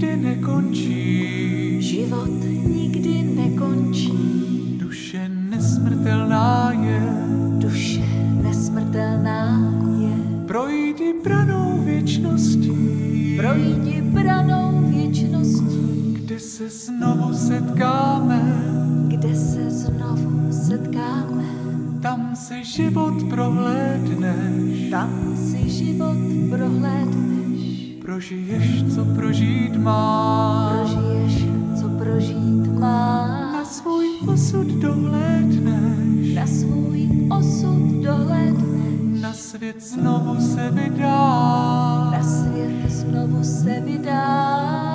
nikdy nekončí. Život nikdy nekončí. Duše nesmrtelná je. Duše nesmrtelná je. Projdi branou věčností. Projdi branou věčností. Kde se znovu setkáme. Kde se znovu setkáme. Tam si život prohlédneš. Tam si život prohlédneš. Prožiješ, co prožít máš. Prožiješ, co prožít máš. Na svůj osud dohlédneš. Na svůj osud dohlédneš. Na svět znovu se vydáš. Na svět znovu se vydáš.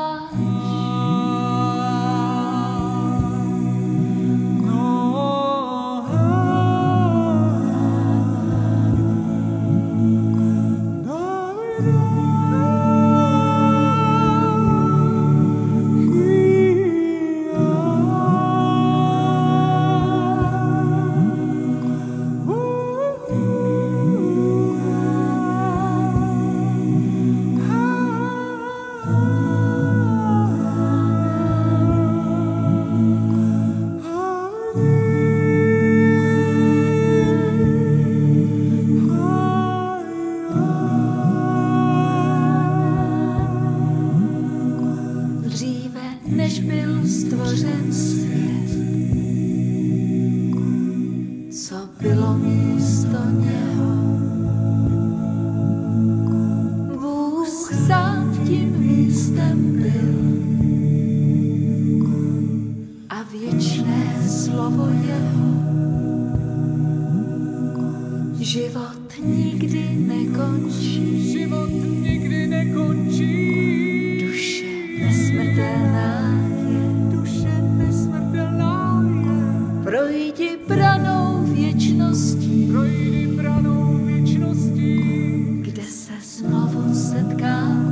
Než byl stvořen svět, co bylo místo něho. Bůh sám tím místem byl a věčné slovo jeho. Život nikdy nekončí. Život nikdy nekončí. Duše nesmrtelná je. Duše nesmrtelná je. Projdi branou věčností. Projdi branou věčností. Kde se znovu setkáme.